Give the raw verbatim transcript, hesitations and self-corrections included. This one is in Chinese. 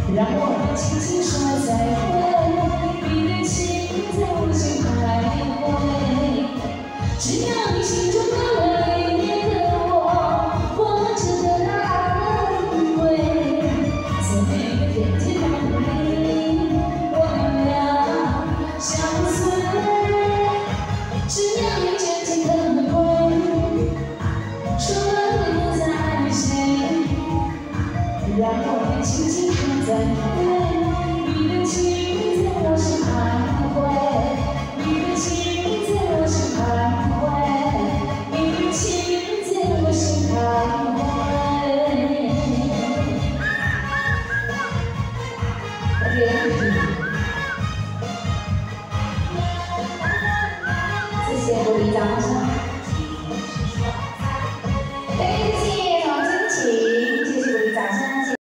让我轻轻说再会，你的情在我心徘徊。只要你心中的唯一的我，我值得那安慰。在每个天天的回忆，我们俩相随。只要你真情的回忆，说你不再爱谁，让我轻轻说再会。你的情在我心徘徊，你的情在我心徘徊，你的情在我心徘徊。